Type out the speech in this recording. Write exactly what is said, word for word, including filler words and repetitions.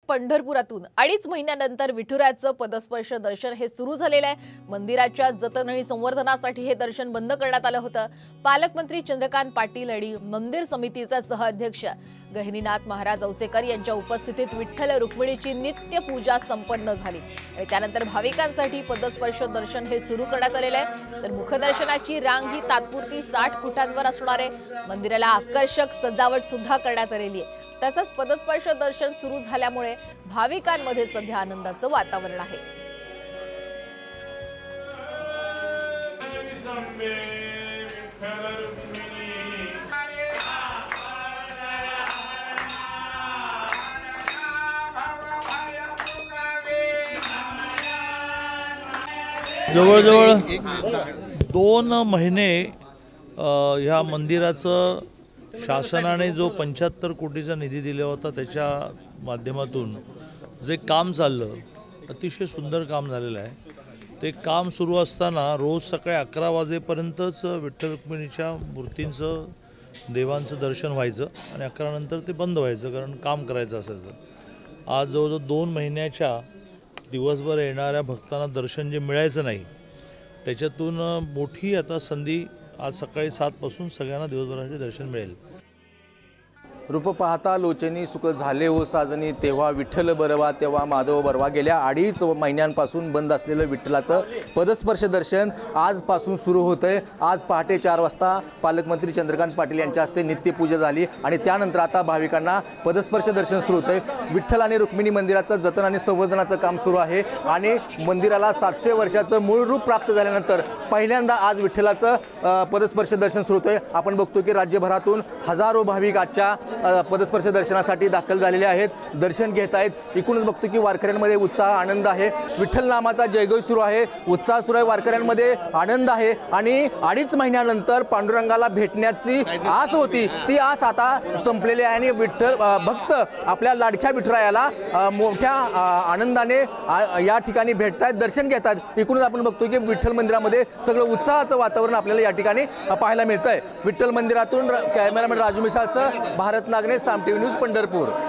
पंढरपुरातून अडीच महिन्यानंतर विठुरायाचं पदस्पर्श दर्शन हे सुरू झालेलं आहे। मंदिराच्या जतन आणि संवर्धनासाठी हे दर्शन बंद करण्यात आलं होतं। पालकमंत्री चंद्रकांत पाटील आणि मंदिर समितीचे सहअध्यक्ष गहिनीनाथ महाराज औसेकर यांच्या उपस्थितीत विठ्ठल रुक्मिणीची नित्य पूजा संपन्न झाली आणि त्यानंतर भाविकांसाठी पदस्पर्श दर्शन हे सुरू करण्यात आलेलं आहे। तर मुखदर्शनाची रांग ही तात्पुरती साठ फुटांवर असणार आहे। मंदिराला आकर्षक सजावट सुद्धा करण्यात आलेली आहे। तसंच पदस्पर्श दर्शन सुरू झाल्यामुळे भाविकांमध्ये सध्या आनंदाचं वातावरण आहे। जवळजवळ दोन महिने ह्या मंदिराचं शासनाने जो पंच्याहत्तर कोटीचा निधी दिला होता त्याच्या माध्यमातून जे काम चाललं अतिशय सुंदर काम झालेलं आहे। ते काम सुरू असताना रोज सकाळी अकरा वाजेपर्यंतच विठ्ठल रुक्मिणीच्या मूर्तींचं देवांचं दर्शन व्हायचं आणि अकरा नंतर ते बंद व्हायचं, कारण काम करायचं असायचं। आज जवळजवळ दोन महिन्याच्या दिवसभर येणाऱ्या भक्तांना दर्शन जे मिळायचं नाही त्याच्यातून मोठी आता संधी आज सकाळी सात पासून सगळ्यांना दिवसभराचे दर्शन मिळेल। रूप पाहता लोचनी सुख झाले हो साजनी, तेव्हा विठ्ठल बरवा तेव्हा माधव बरवा। गेल्या अडीच महिन्यांपासून बंद असलेलं विठ्ठलाचं पदस्पर्श दर्शन आजपासून सुरू होतंय। आज पहाटे चार वाजता पालकमंत्री चंद्रकांत पाटील यांच्या हस्ते नित्यपूजा झाली आणि त्यानंतर आता भाविकांना पदस्पर्श दर्शन सुरू होतंय। विठ्ठल आणि रुक्मिणी मंदिराचं जतन आणि संवर्धनाचं काम सुरू आहे आणि मंदिराला सातशे वर्षाचं मूळ रूप प्राप्त झाल्यानंतर पहिल्यांदा आज विठ्ठलाचं पदस्पर्श दर्शन सुरू होतंय। आपण बघतो की राज्यभरातून हजारो भाविक आजच्या पदस्पर्श दर्शनासाठी दाखल झालेले आहेत, दर्शन घेत आहेत। एकूणच बघतो की वारकऱ्यांमध्ये उत्साह आनंद आहे। विठ्ठल नामाचा जयघोष सुरू आहे, उत्साह सुरू आहे, वारकऱ्यांमध्ये आनंद आहे आणि अडीच महिन्यानंतर पांडुरंगाला भेटण्याची आस होती ती आस आता संपलेली आहे आणि विठ्ठल भक्त आपल्या लाडक्या विठुरायाला मोठ्या आनंदाने या ठिकाणी भेटत आहेत, दर्शन घेत आहेत। एकूणच आपण बघतो की विठ्ठल मंदिरामध्ये सगळं उत्साहाचं वातावरण आपल्याला या ठिकाणी पाहायला मिळतंय। विठ्ठल मंदिरातून कॅमेरामॅन राजू मिसाळसह भारत नागने, साम टीव्ही न्यूज, पंढरपूर।